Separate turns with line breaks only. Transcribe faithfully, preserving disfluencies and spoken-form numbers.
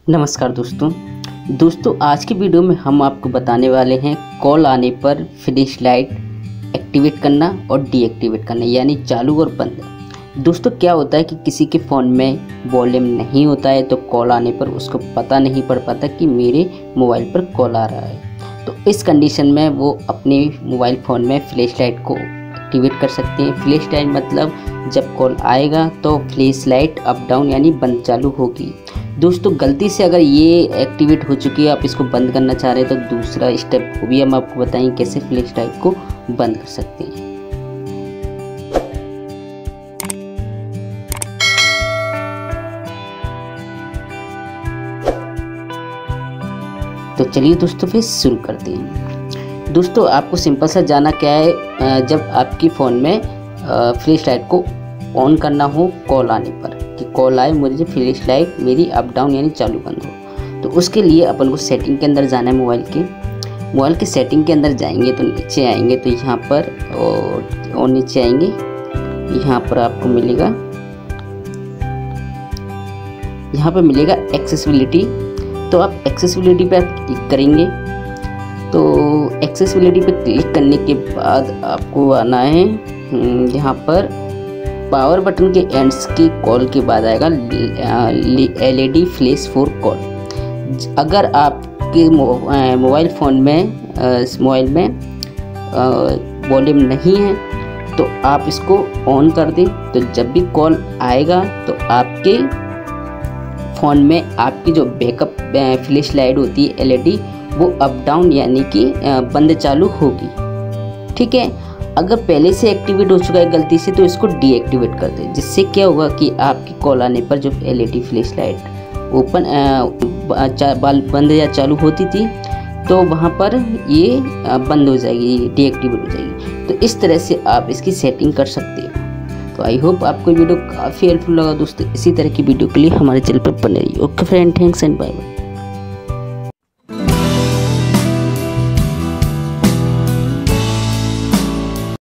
नमस्कार दोस्तों दोस्तों आज की वीडियो में हम आपको बताने वाले हैं कॉल आने पर फ्लैश लाइट एक्टिवेट करना और डीएक्टिवेट करना, यानी चालू और बंद। दोस्तों क्या होता है कि किसी के फ़ोन में वॉल्यूम नहीं होता है तो कॉल आने पर उसको पता नहीं पड़ पाता कि मेरे मोबाइल पर कॉल आ रहा है। तो इस कंडीशन में वो अपने मोबाइल फ़ोन में फ्लैश लाइट को एक्टिवेट कर सकते हैं। फ्लैश लाइट मतलब जब कॉल आएगा तो फ्लैश लाइट अप डाउन यानी बंद चालू होगी। दोस्तों गलती से अगर ये एक्टिवेट हो चुकी है, आप इसको बंद करना चाह रहे हैं तो दूसरा स्टेप को भी हम आपको बताएंगे कैसे फ्लैश लाइट को बंद कर सकते हैं। तो चलिए दोस्तों फिर शुरू करते हैं। दोस्तों आपको सिंपल सा जाना क्या है, जब आपकी फ़ोन में फ्लैश लाइट को ऑन करना हो कॉल आने पर, कि कॉल आए मुझे फ्लैश लाइट मेरी अप डाउन यानी चालू बंद हो, तो उसके लिए अपन को सेटिंग के अंदर जाना है। मोबाइल के मोबाइल के सेटिंग के अंदर जाएंगे तो नीचे आएंगे तो यहाँ पर और, और नीचे आएंगे, यहाँ पर आपको मिलेगा यहाँ पर मिलेगा एक्सेसिबिलिटी। तो आप एक्सेसिबिलिटी पर क्लिक करेंगे। तो एक्सेसिबिलिटी पर क्लिक करने के बाद आपको आना है यहाँ पर पावर बटन के एंड्स की कॉल के बाद आएगा एलईडी फ्लैश फॉर कॉल। अगर आपके मोबाइल फ़ोन में मोबाइल में वॉल्यूम नहीं है तो आप इसको ऑन कर दें, तो जब भी कॉल आएगा तो आपके फ़ोन में आपकी जो बैकअप फ्लैश लाइट होती है एलईडी वो अप डाउन यानी कि बंद चालू होगी। ठीक है, अगर पहले से एक्टिवेट हो चुका है गलती से तो इसको डीएक्टिवेट कर दें, जिससे क्या होगा कि आपकी कॉल आने पर जो एलईडी फ्लैश लाइट ओपन बंद या चालू होती थी तो वहाँ पर ये बंद हो जाएगी, डीएक्टिवेट हो जाएगी। तो इस तरह से आप इसकी सेटिंग कर सकते हो। तो आई होप आपको वीडियो काफ़ी हेल्पफुल लगा दोस्तों। इसी तरह की वीडियो के लिए हमारे चैनल पर बने रहिए। Okay friend, thanks and bye bye.